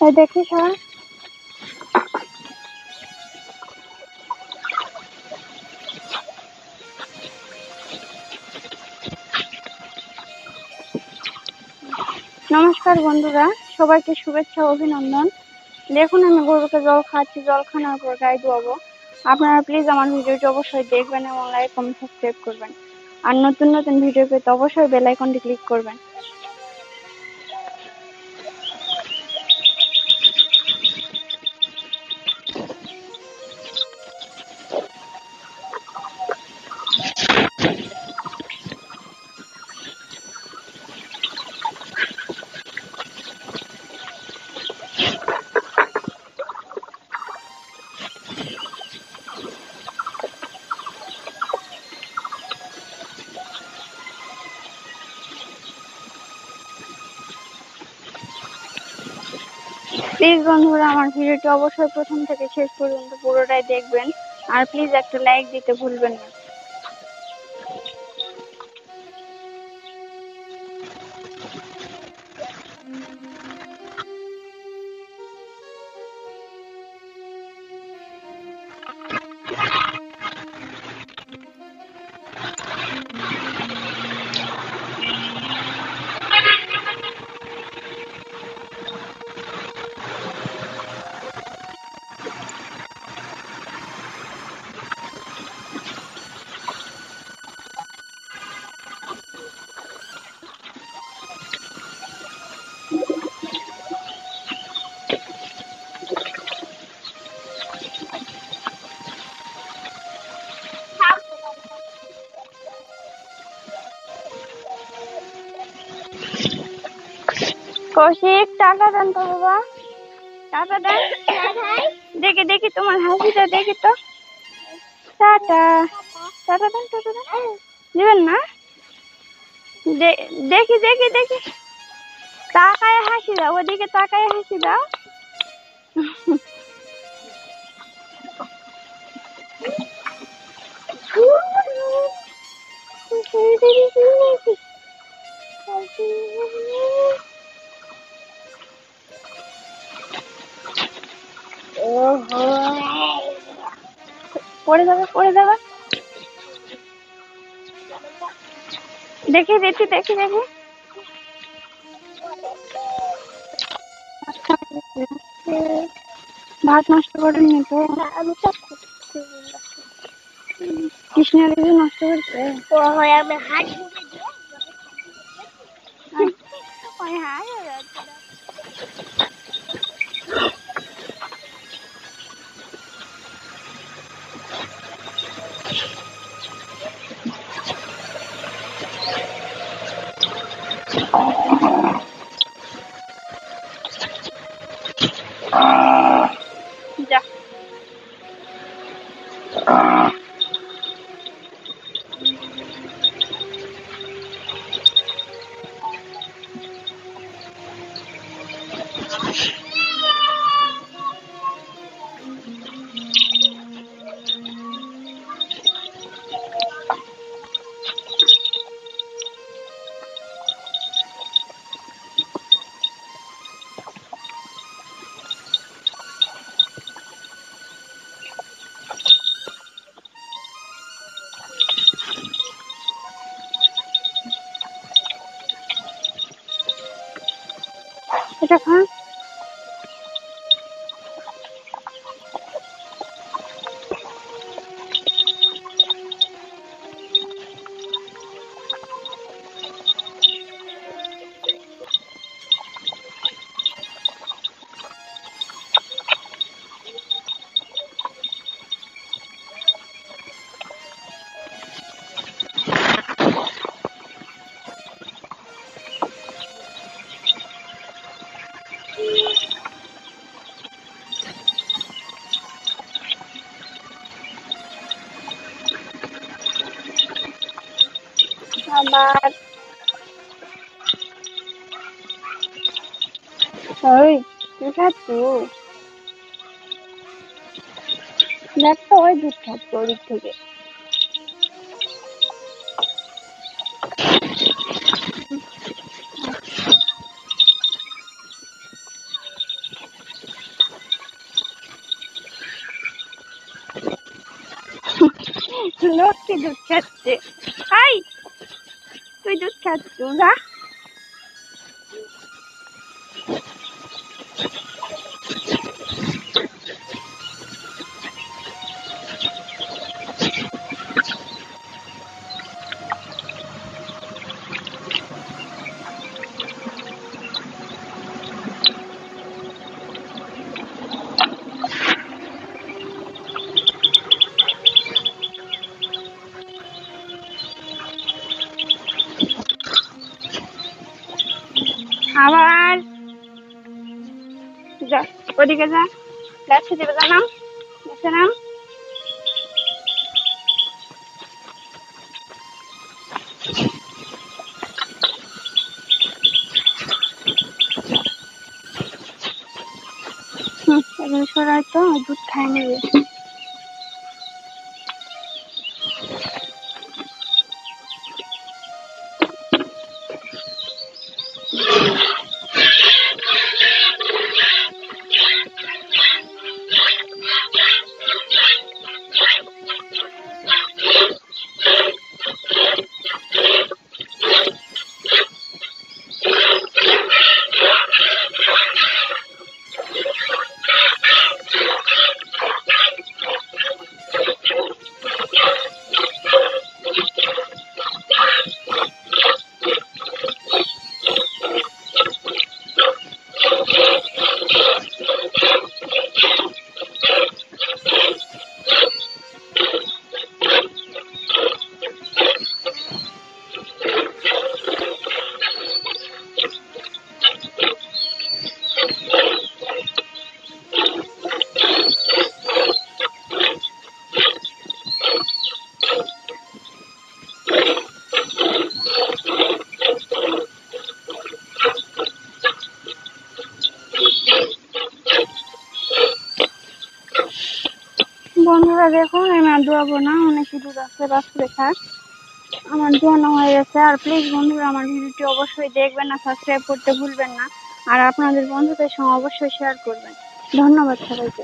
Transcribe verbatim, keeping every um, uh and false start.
এই দেখিস হ্যাঁ নমস্কার বন্ধুরা, সবাইকে শুভেচ্ছা অভিনন্দন। দেখুন আমি গরুকে জল খাওয়াচ্ছি, জল খাওয়ানোর পর গায়ে ধোয়াবো। আপনারা প্লিজ আমার ভিডিওটি অবশ্যই দেখবেন এবং লাইক কমেন্ট সাবস্ক্রাইব করবেন। আর নতুন নতুন ভিডিও পেতে অবশ্যই বেল আইকনটি ক্লিক করবেন। প্লিজ বন্ধুরা আমার ভিডিওটি অবশ্যই প্রথম থেকে শেষ পর্যন্ত পুরোটাই দেখবেন। আর প্লিজ একটা লাইক দিতে ভুলবেন না। কৌশিক, টাকা দেন তো বাবা, টাকা দেন। দেখি দেখি তোমার হাসিটা দেখি তো। টাটা টাটা দেন, টাটা দেন। দিবেন না? দেখি দেখি দেখি, তাকায় হাসি দাও, ওদিকে তাকায় হাসি দাও। পড়ে যাবে পড়ে যাবে। দেখি দেখি দেখি দেখি ভাত নষ্ট করেনি তো? কৃষ্ণের কিছু নষ্ট করছে। আমি হাত যা এটা খা। আবার ওই কি খাচ্ছি? দেখ তো, ওই দুধ খাচ্ছি ওদিক থেকে। লক্ষ্মী দুধ খাচ্ছে। হাই, তুই দুধ খাচ্ছ যা। আবার যা, ওদিকে যা, যাচ্ছে দিবে যা, নাম নিচে নাম। হুম, এখানে সরাই তো দুধ খাই নেবে। বন্ধুরা দেখুন, আমি আর দোয়াবো না, অনেক দুধ আছে বাছুরে খাক। আমার দোয়ানো হয়ে গেছে। আর প্লিজ বন্ধুরা আমার ভিডিওটি অবশ্যই দেখবেন না, সাবস্ক্রাইব করতে ভুলবেন না, আর আপনাদের বন্ধুদের সঙ্গে অবশ্যই শেয়ার করবেন। ধন্যবাদ সবাইকে।